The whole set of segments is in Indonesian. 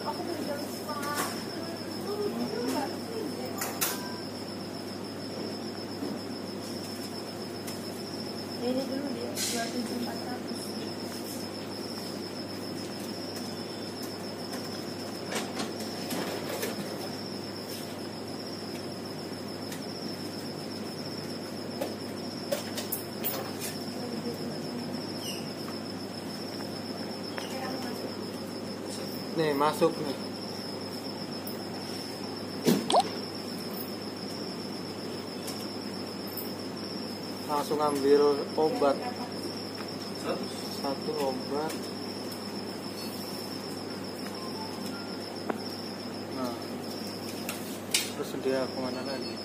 aku dari jam setengah. Ini dulu dia 27.400. Nih masuk nih. Langsung ambil obat. Satu obat. Nah, terus dia kemana lagi?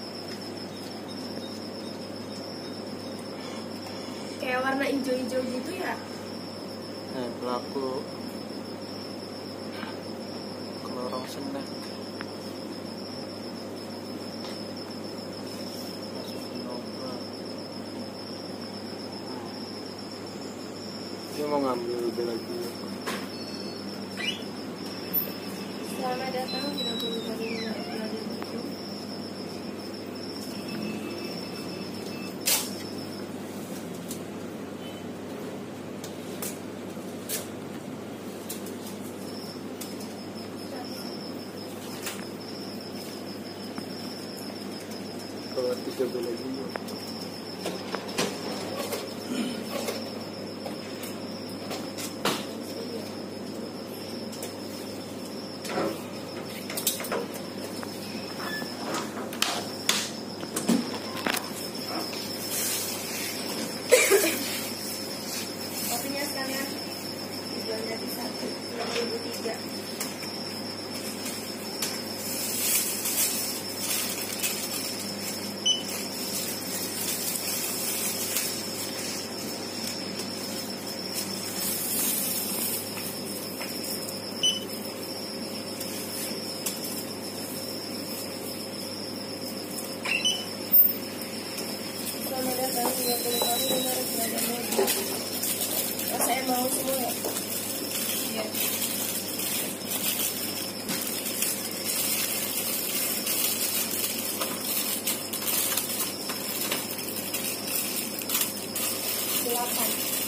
Kayak warna hijau-hijau gitu ya? Nih pelaku lorong seneng. Masukin obat. Dia mau ngambil udah lagi. Selamat datang di laboratorium Radioactive. Kalau 3 lagi. Kopinya sekalian dijual jadi 1.300. Selamat datang 30 kali merek beragam model. Rasanya mau semua ya? Iya. Delapan.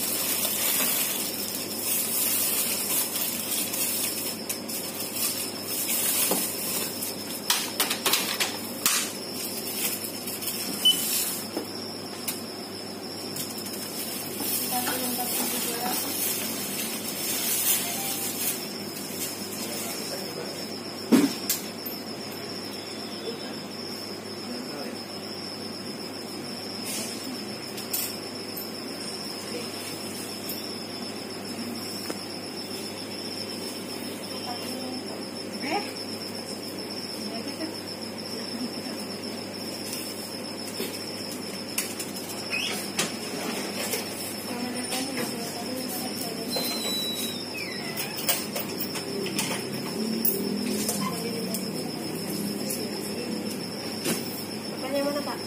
Yang mana Pak?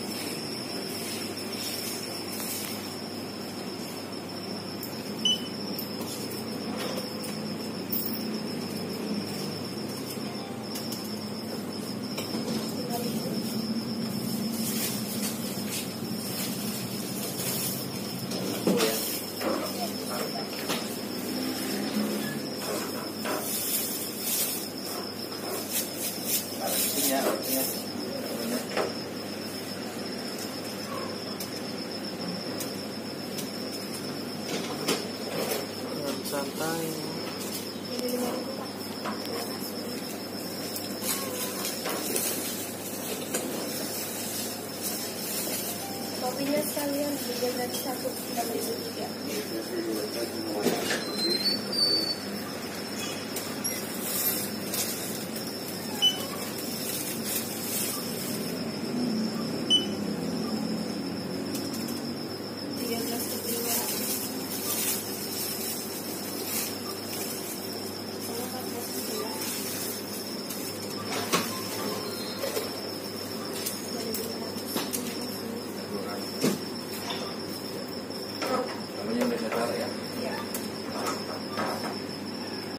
Santai. Ini 5.000 Pak. Kopinya sekalian dijual dari 1.300.